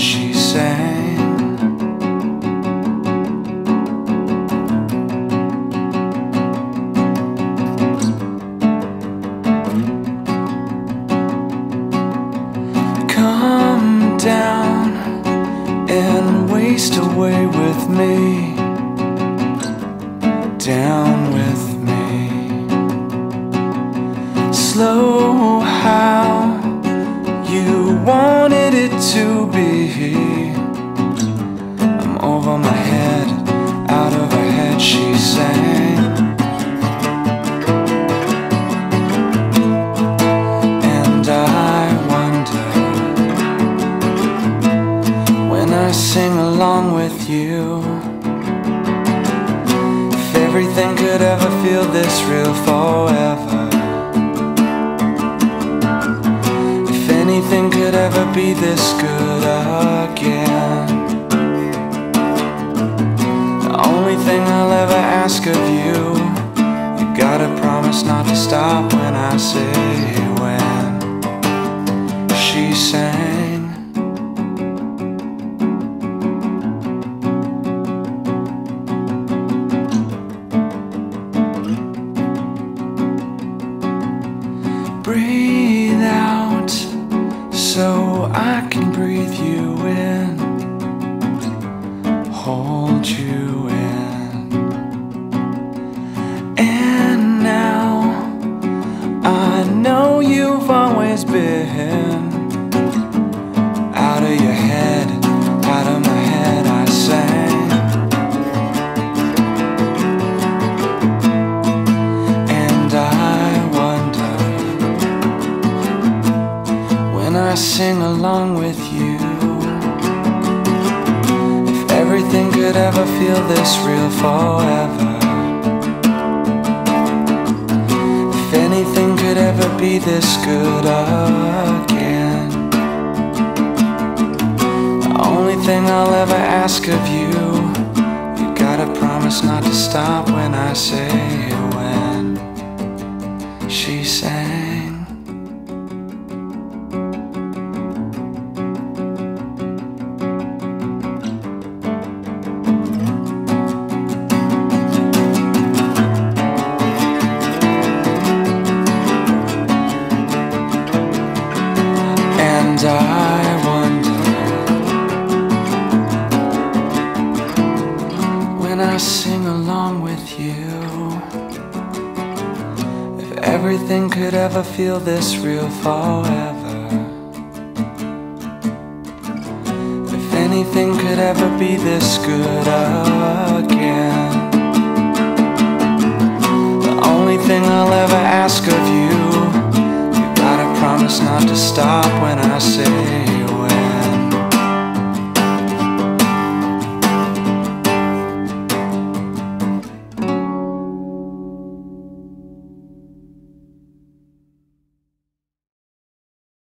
she sang. Come down and waste away with me, down with me. Slow how you wanted it to be. I'm over my head, out of her head, she sang. And I wonder, when I sing along with you, if everything could ever feel this real forever. Anything could ever be this good again. The only thing I'll ever ask of you, you gotta promise not to stop when I say when. She sang. Breathe out so I can breathe you in, hold you in. And now I know you've always been out of your head, out of my head, I sang. And I wonder, when I sing along with you, if everything could ever feel this real forever. If anything could ever be this good again. The only thing I'll ever ask of you, you gotta promise not to stop when I say when. She sang. And I wonder, when I sing along with you, if everything could ever feel this real forever. If anything could ever be this good again. The only thing I'll ever ask of you, promise not to stop when I say